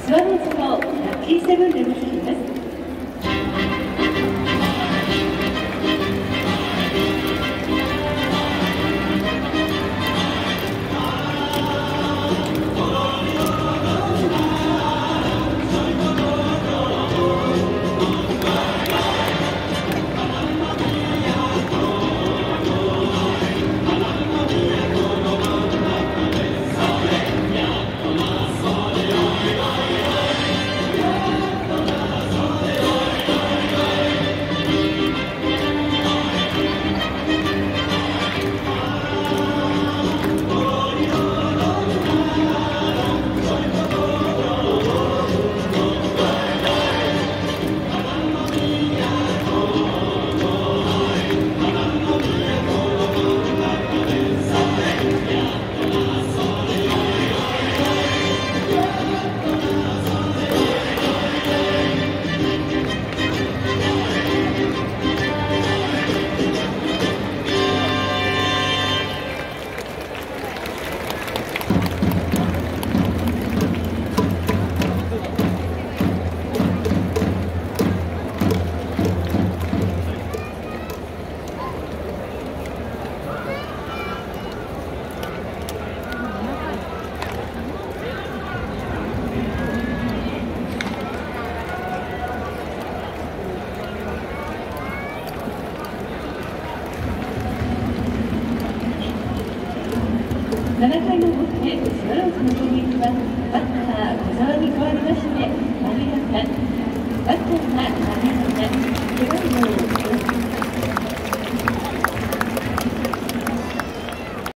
スワローズのラッキーセブンでございます。7回の表、スワローズの攻撃はバッター小沢に代わりまして丸山、バッターが丸山、背番号6